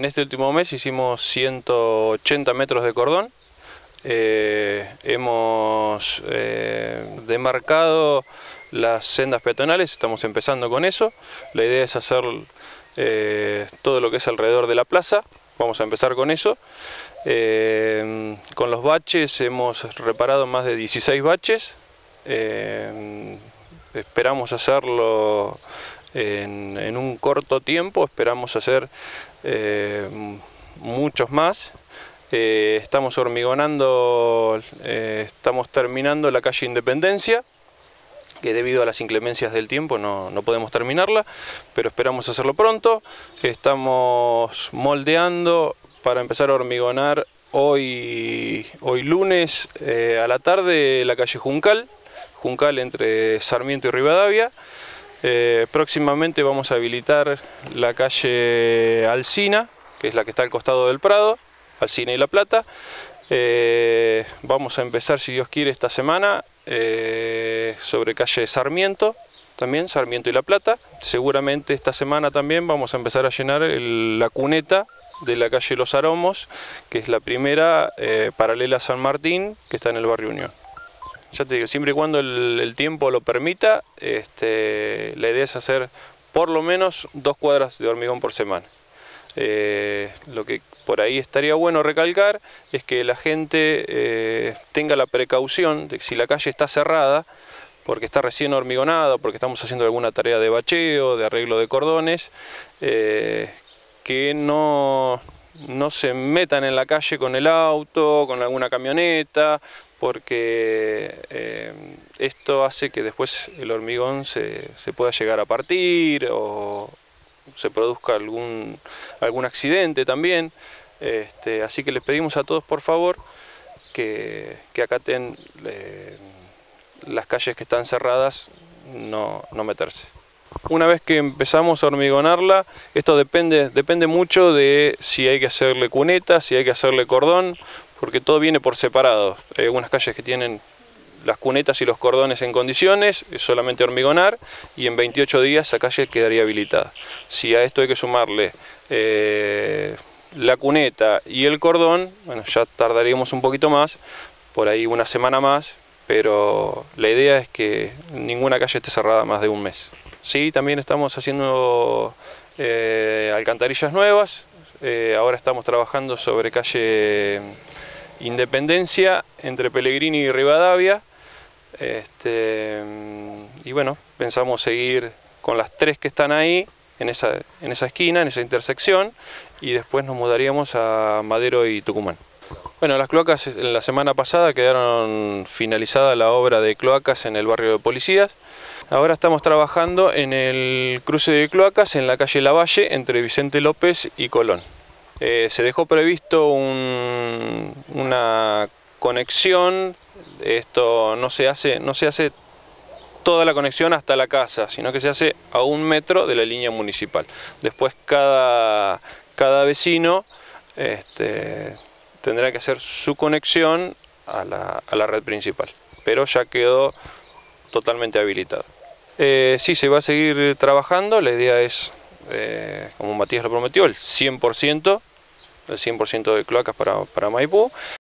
este último mes hicimos 180 metros de cordón. Hemos demarcado las sendas peatonales, estamos empezando con eso. La idea es hacer todo lo que es alrededor de la plaza, vamos a empezar con eso. Con los baches hemos reparado más de 16 baches. Esperamos hacerlo en un corto tiempo, esperamos hacer muchos más. Estamos hormigonando, estamos terminando la calle Independencia, que debido a las inclemencias del tiempo no podemos terminarla, pero esperamos hacerlo pronto. Estamos moldeando para empezar a hormigonar hoy lunes a la tarde la calle Juncal entre Sarmiento y Rivadavia. Próximamente vamos a habilitar la calle Alsina, que es la que está al costado del Prado, Alsina y La Plata. Vamos a empezar, si Dios quiere, esta semana sobre calle Sarmiento, también Sarmiento y La Plata. Seguramente esta semana también vamos a empezar a llenar la cuneta de la calle Los Aromos, que es la primera paralela a San Martín, que está en el barrio Unión. Ya te digo, siempre y cuando el tiempo lo permita, la idea es hacer por lo menos 2 cuadras de hormigón por semana. Lo que por ahí estaría bueno recalcar es que la gente tenga la precaución de que si la calle está cerrada, porque está recién hormigonada, porque estamos haciendo alguna tarea de bacheo, de arreglo de cordones, que no se metan en la calle con el auto, con alguna camioneta, porque esto hace que después el hormigón se pueda llegar a partir o se produzca algún accidente también. Así que les pedimos a todos, por favor, que acaten las calles que están cerradas, no meterse. Una vez que empezamos a hormigonarla, esto depende mucho de si hay que hacerle cuneta, si hay que hacerle cordón, porque todo viene por separado. Hay algunas calles que tienen las cunetas y los cordones en condiciones, es solamente hormigonar, y en 28 días esa calle quedaría habilitada. Si a esto hay que sumarle la cuneta y el cordón, bueno, ya tardaríamos un poquito más, por ahí una semana más, pero la idea es que ninguna calle esté cerrada más de un mes. Sí, también estamos haciendo alcantarillas nuevas. Ahora estamos trabajando sobre calle Independencia entre Pellegrini y Rivadavia. Y bueno, pensamos seguir con las 3 que están ahí en esa esquina, en esa intersección, y después nos mudaríamos a Madero y Tucumán. Bueno, las cloacas, la semana pasada quedaron finalizada la obra de cloacas en el barrio de Policías. Ahora estamos trabajando en el cruce de cloacas en la calle Lavalle entre Vicente López y Colón. Se dejó previsto una conexión. Esto no se hace toda la conexión hasta la casa, sino que se hace a 1 metro de la línea municipal. Después cada vecino tendrá que hacer su conexión a la red principal, pero ya quedó totalmente habilitado. Sí, se va a seguir trabajando. La idea es, como Matías lo prometió, el 100% de cloacas para Maipú.